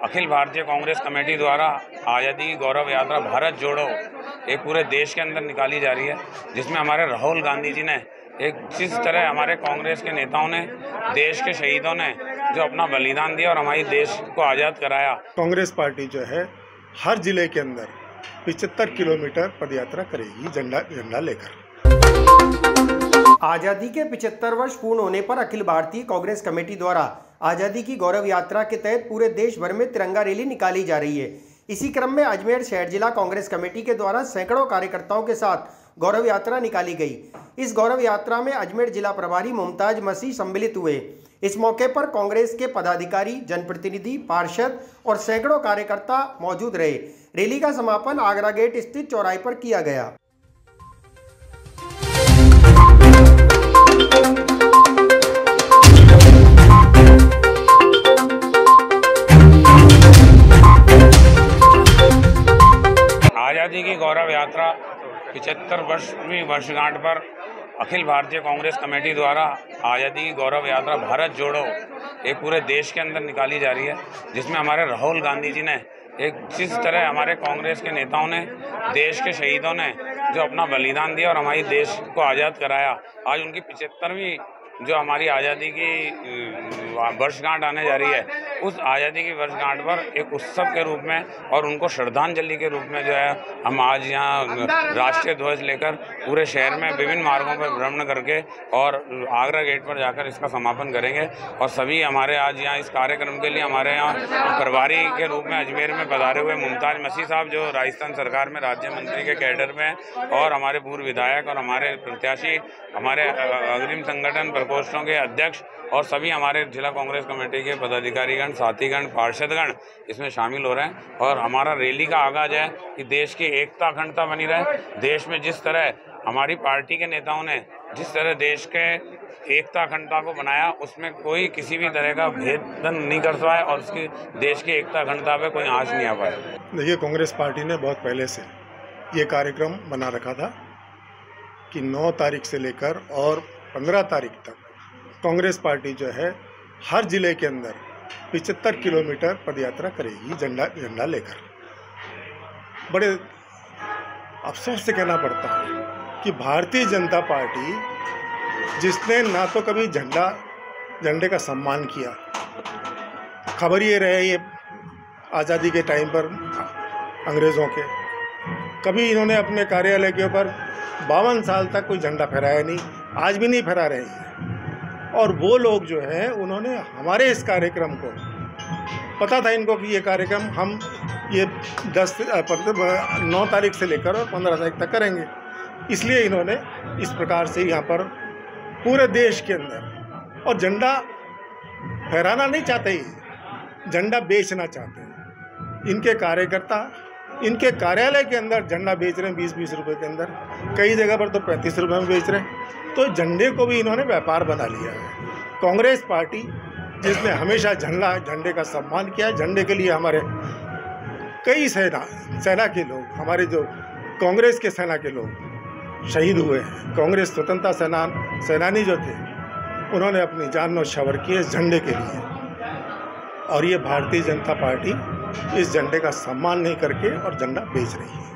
Akhil Bharatiya Congress committee द्वारा आज़ादी की गौरव यात्रा भारत जोड़ो एक पूरे देश के अंदर निकाली जा रही है, जिसमें हमारे राहुल गांधी जी ने जिस तरह हमारे कांग्रेस के नेताओं ने, देश के शहीदों ने जो अपना बलिदान दिया और हमारे देश को आज़ाद कराया। कांग्रेस पार्टी जो है हर जिले के अंदर 75 किलोमीटर पदयात्रा करेगी झंडा लेकर। आज़ादी के 75 वर्ष पूर्ण होने पर अखिल भारतीय कांग्रेस कमेटी द्वारा आज़ादी की गौरव यात्रा के तहत पूरे देश भर में तिरंगा रैली निकाली जा रही है। इसी क्रम में अजमेर शहर जिला कांग्रेस कमेटी के द्वारा सैकड़ों कार्यकर्ताओं के साथ गौरव यात्रा निकाली गई। इस गौरव यात्रा में अजमेर जिला प्रभारी मुमताज मसीह सम्मिलित हुए। इस मौके पर कांग्रेस के पदाधिकारी, जनप्रतिनिधि, पार्षद और सैकड़ों कार्यकर्ता मौजूद रहे। रैली का समापन आगरा गेट स्थित चौराहे पर किया गया। आज़ादी की गौरव यात्रा 75वीं वर्षगांठ पर अखिल भारतीय कांग्रेस कमेटी द्वारा आज़ादी की गौरव यात्रा भारत जोड़ो एक पूरे देश के अंदर निकाली जा रही है, जिसमें हमारे राहुल गांधी जी ने जिस तरह हमारे कांग्रेस के नेताओं ने, देश के शहीदों ने जो अपना बलिदान दिया और हमारे देश को आज़ाद कराया, आज उनकी 75वीं जो हमारी आज़ादी की वर्षगांठ आने जा रही है, उस आज़ादी की वर्षगांठ पर एक उत्सव के रूप में और उनको श्रद्धांजलि के रूप में जो है हम आज यहाँ राष्ट्रीय ध्वज लेकर पूरे शहर में विभिन्न मार्गों पर भ्रमण करके और आगरा गेट पर जाकर इसका समापन करेंगे। और सभी हमारे आज यहाँ इस कार्यक्रम के लिए हमारे यहाँ प्रभारी के रूप में अजमेर में पधारे हुए मुमताज मसीह साहब, जो राजस्थान सरकार में राज्य मंत्री के कैडर में, और हमारे पूर्व विधायक और हमारे प्रत्याशी, हमारे अग्रिम संगठन प्रकोष्ठों के अध्यक्ष और सभी हमारे जिला कांग्रेस कमेटी के पदाधिकारीगण, साथीगण, पार्षदगण इसमें शामिल हो रहे हैं। और हमारा रैली का आगाज है कि देश की एकता अखंडता बनी रहे। देश में जिस तरह हमारी पार्टी के नेताओं ने जिस तरह देश के एकता अखंडता को बनाया, उसमें कोई किसी भी तरह का भेदन नहीं कर पाए और उसकी देश की एकता अखंडता पे कोई आँच नहीं आ पाए। देखिए, कांग्रेस पार्टी ने बहुत पहले से ये कार्यक्रम बना रखा था कि 9 तारीख से लेकर और 15 तारीख तक कांग्रेस पार्टी जो है हर जिले के अंदर 75 किलोमीटर पदयात्रा करेगी झंडा लेकर। बड़े अफसोस से कहना पड़ता है कि भारतीय जनता पार्टी, जिसने ना तो कभी झंडे का सम्मान किया, खबर ये रहे ये आज़ादी के टाइम पर अंग्रेज़ों के, कभी इन्होंने अपने कार्यालय के ऊपर 52 साल तक कोई झंडा फहराया नहीं, आज भी नहीं फहरा रहे हैं। और वो लोग जो हैं, उन्होंने हमारे इस कार्यक्रम को, पता था इनको कि ये कार्यक्रम हम ये 9 तारीख से लेकर और 15 तारीख तक करेंगे, इसलिए इन्होंने इस प्रकार से यहाँ पर पूरे देश के अंदर, और झंडा फहराना नहीं चाहते ही, झंडा बेचना चाहते हैं। इनके कार्यकर्ता इनके कार्यालय के अंदर झंडा बेच रहे हैं 20-20 रुपये के अंदर, कई जगह पर तो 35 रुपये में बेच रहे हैं। तो झंडे को भी इन्होंने व्यापार बना लिया है। कांग्रेस पार्टी, जिसने हमेशा झंडे का सम्मान किया है, झंडे के लिए हमारे कई सेना के लोग, हमारे जो कांग्रेस के सेना के लोग शहीद हुए हैं। कांग्रेस स्वतंत्रता सेनानी जो थे, उन्होंने अपनी जान न्यौछावर की इस झंडे के लिए, और ये भारतीय जनता पार्टी इस झंडे का सम्मान नहीं करके और झंडा बेच रही है।